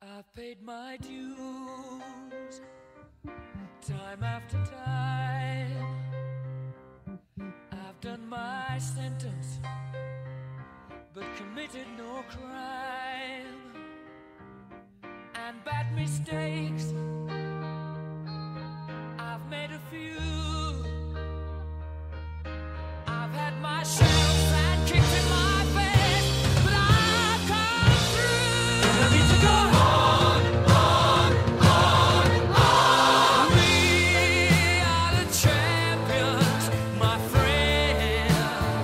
I've paid my dues time after time. I've done my sentence, but committed no crime. And bad mistakes, I've made a few. I've had my shells and kicks in my face, but I've come through. I need to go on, on, on, on. We are the champions, my friends,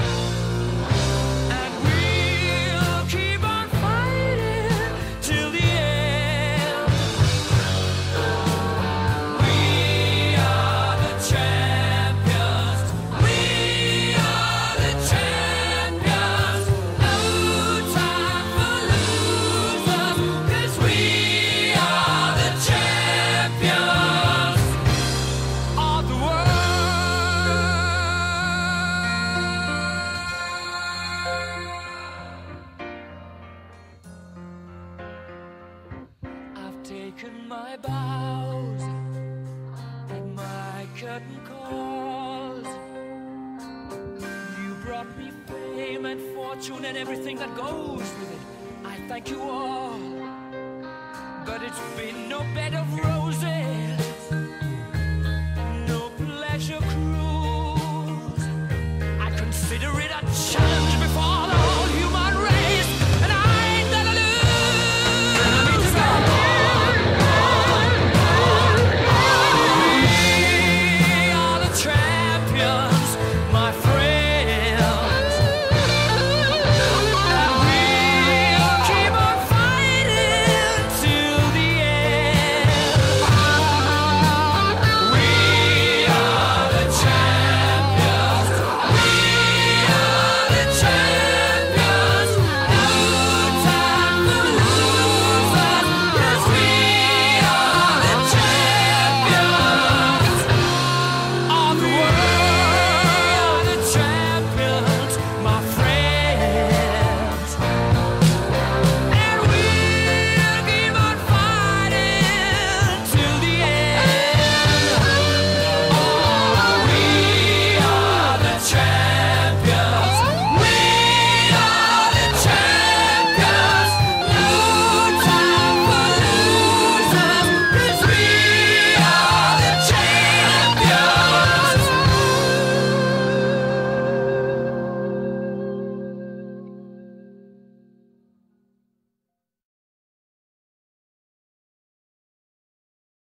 and we'll keep on fighting till the end. We are the champions. We are the champions. No time for losers, 'cause we are the champions of the world. I've taken my bows and my curtain calls. You brought me fame and fortune and everything that goes with it. I thank you all, but it's been no bed of roses.